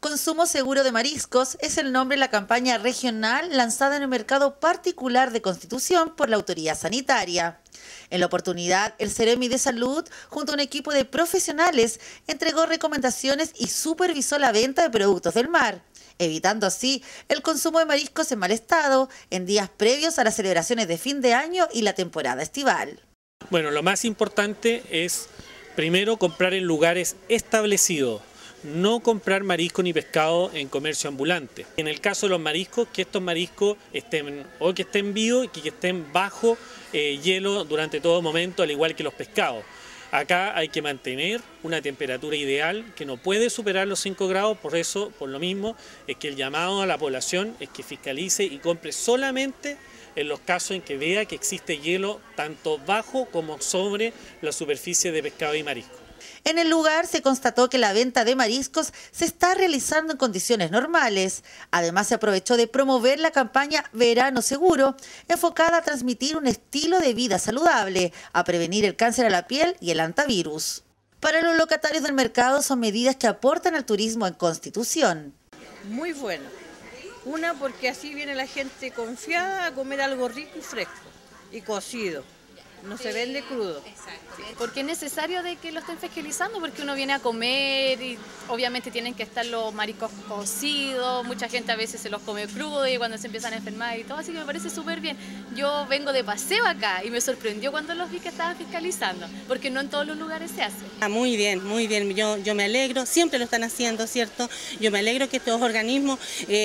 Consumo seguro de mariscos es el nombre de la campaña regional lanzada en el mercado particular de Constitución por la autoridad sanitaria. En la oportunidad, el Ceremi de Salud, junto a un equipo de profesionales, entregó recomendaciones y supervisó la venta de productos del mar, evitando así el consumo de mariscos en mal estado en días previos a las celebraciones de fin de año y la temporada estival. Bueno, lo más importante es, primero, comprar en lugares establecidos. No comprar marisco ni pescado en comercio ambulante. En el caso de los mariscos, que estos mariscos estén vivos y que estén bajo hielo durante todo momento, al igual que los pescados. Acá hay que mantener una temperatura ideal que no puede superar los 5 grados, por lo mismo es que el llamado a la población es que fiscalice y compre solamente en los casos en que vea que existe hielo tanto bajo como sobre la superficie de pescado y marisco. En el lugar se constató que la venta de mariscos se está realizando en condiciones normales. Además, se aprovechó de promover la campaña Verano Seguro, enfocada a transmitir un estilo de vida saludable, a prevenir el cáncer a la piel y el hantavirus. Para los locatarios del mercado son medidas que aportan al turismo en Constitución. Muy bueno. Una, porque así viene la gente confiada a comer algo rico y fresco y cocido. No se vende crudo. Exacto. Porque es necesario de que lo estén fiscalizando, porque uno viene a comer y obviamente tienen que estar los mariscos cocidos, mucha gente a veces se los come crudo y cuando se empiezan a enfermar y todo, así que me parece súper bien. Yo vengo de paseo acá y me sorprendió cuando los vi que estaban fiscalizando, porque no en todos los lugares se hace. Muy bien, muy bien. Yo me alegro, siempre lo están haciendo, ¿cierto? Yo me alegro que estos organismos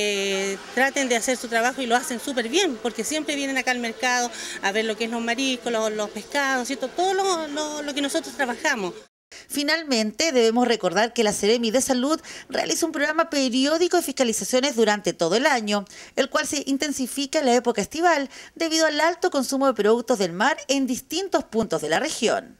traten de hacer su trabajo y lo hacen súper bien, porque siempre vienen acá al mercado a ver lo que es los mariscos, los pescados, ¿cierto? Todo lo que nosotros trabajamos. Finalmente, debemos recordar que la Ceremi de Salud realiza un programa periódico de fiscalizaciones durante todo el año, el cual se intensifica en la época estival debido al alto consumo de productos del mar en distintos puntos de la región.